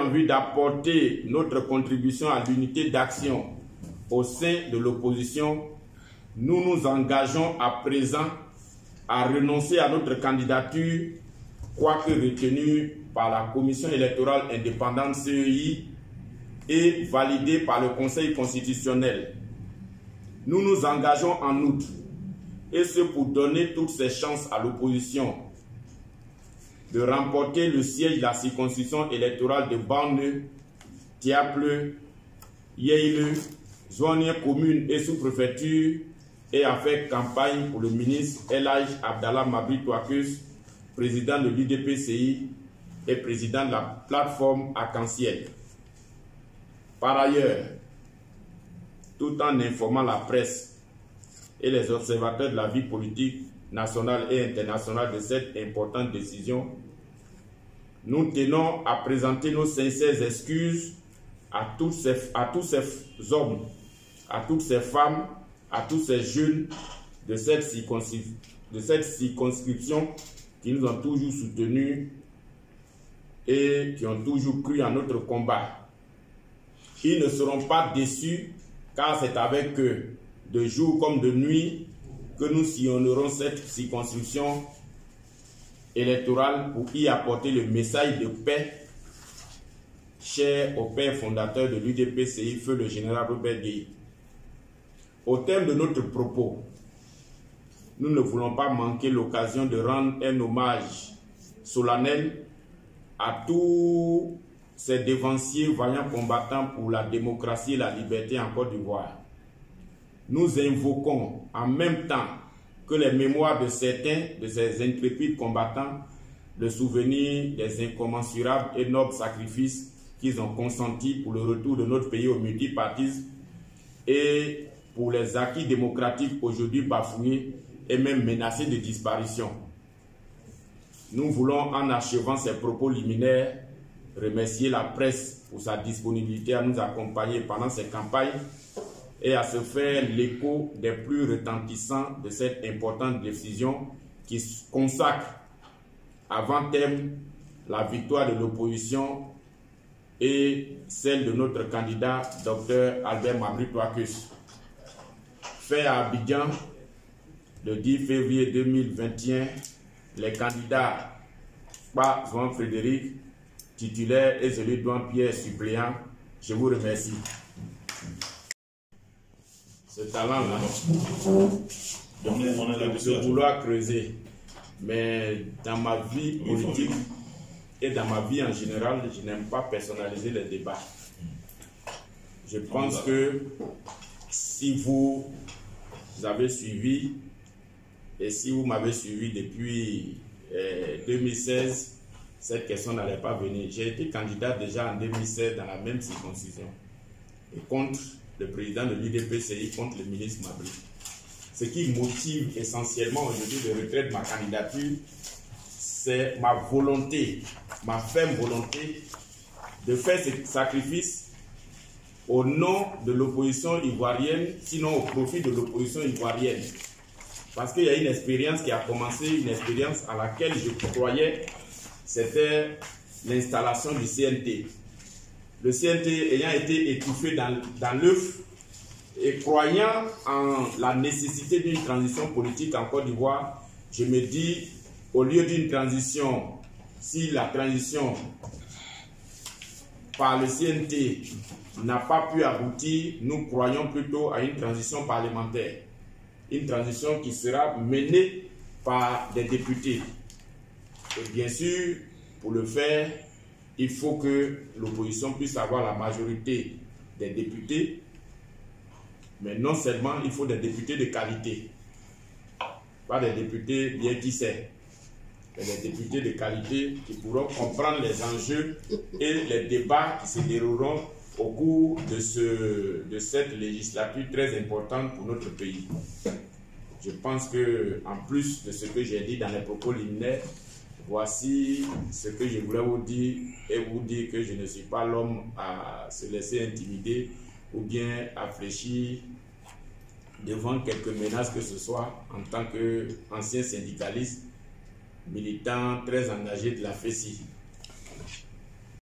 en vue d'apporter notre contribution à l'unité d'action au sein de l'opposition, nous nous engageons à présent à renoncer à notre candidature, quoique retenue par la Commission électorale indépendante CEI et validée par le Conseil constitutionnel. Nous nous engageons en outre, et ce pour donner toutes ses chances à l'opposition, de remporter le siège de la circonscription électorale de Banne, Tiaple, Yeile, Zouanie commune et sous-préfecture, et à faire campagne pour le ministre Elhaj Abdallah Mabri Touakus, président de l'UDPCI et président de la plateforme Arc-en-Ciel. Par ailleurs, tout en informant la presse et les observateurs de la vie politique nationale et internationale de cette importante décision, nous tenons à présenter nos sincères excuses à tous ces hommes, à toutes ces femmes, à tous ces jeunes de cette circonscription qui nous ont toujours soutenus et qui ont toujours cru en notre combat. Ils ne seront pas déçus car c'est avec eux, de jour comme de nuit, que nous sillonnerons cette circonscription électorale pour y apporter le message de paix cher au père fondateur de l'UDPCI, feu le général Robert Gueye. Au terme de notre propos, nous ne voulons pas manquer l'occasion de rendre un hommage solennel à tous ces dévanciers vaillants combattants pour la démocratie et la liberté en Côte d'Ivoire. Nous invoquons en même temps que les mémoires de certains de ces intrépides combattants le souvenir des incommensurables et nobles sacrifices qu'ils ont consentis pour le retour de notre pays au multipartisme et pour les acquis démocratiques aujourd'hui bafoués et même menacés de disparition. Nous voulons, en achevant ces propos liminaires, remercier la presse pour sa disponibilité à nous accompagner pendant ces campagnes et à se faire l'écho des plus retentissants de cette importante décision qui consacre avant terme la victoire de l'opposition et celle de notre candidat, Dr Albert Mabri Touakus. Fait à Abidjan, le 10 février 2021, les candidats Kpa Zouan Frédéric, titulaire, et celui Douan Pierre, suppléant. Je vous remercie. Ce talent-là, de vouloir creuser. Mais dans ma vie politique et dans ma vie en général, je n'aime pas personnaliser les débats. Je pense que si vous avez suivi, et si vous m'avez suivi depuis 2016, cette question n'allait pas venir. J'ai été candidat déjà en 2016 dans la même circoncision. Et contre le président de l'UDPCI, contre le ministre Mabri. Ce qui motive essentiellement aujourd'hui le retrait de ma candidature, c'est ma volonté, ma ferme volonté de faire ce sacrifice au nom de l'opposition ivoirienne, sinon au profit de l'opposition ivoirienne. Parce qu'il y a une expérience qui a commencé, une expérience à laquelle je croyais, c'était l'installation du CNT. Le CNT ayant été étouffé dans l'œuf et croyant en la nécessité d'une transition politique en Côte d'Ivoire, je me dis, au lieu d'une transition, si la transition par le CNT n'a pas pu aboutir, nous croyons plutôt à une transition parlementaire. Une transition qui sera menée par des députés. Et bien sûr, pour le faire, il faut que l'opposition puisse avoir la majorité des députés, mais non seulement il faut des députés de qualité, pas des députés bien tissés, mais des députés de qualité qui pourront comprendre les enjeux et les débats qui se dérouleront au cours de cette législature très importante pour notre pays. Je pense que, en plus de ce que j'ai dit dans les propos liminaires, voici ce que je voulais vous dire et vous dire que je ne suis pas l'homme à se laisser intimider ou bien à fléchir devant quelques menaces que ce soit en tant qu'ancien syndicaliste, militant très engagé de la FECI.